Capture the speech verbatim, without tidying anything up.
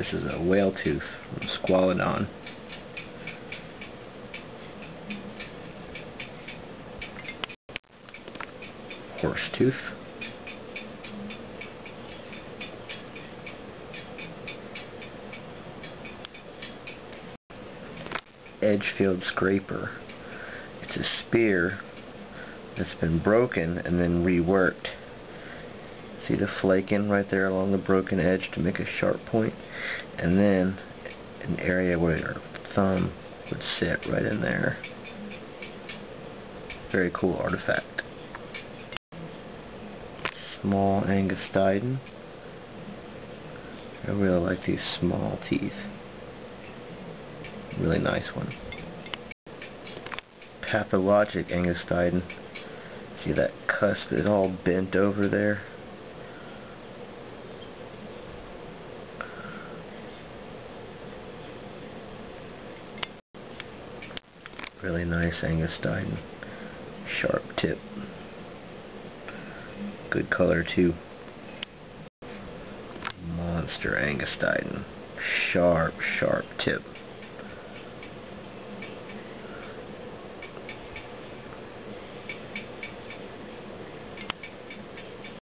This is a whale tooth from Squalodon. Horse tooth. Edgefield scraper. It's a spear that's been broken and then reworked. See the flaking right there along the broken edge to make a sharp point, and then an area where your thumb would sit right in there. Very cool artifact. Small Angustiden. I really like these small teeth. Really nice one. Pathologic Angustiden. See that cusp is all bent over there? Really nice Angustiden. Sharp tip. Good color too. Monster Angustiden. Sharp, sharp tip.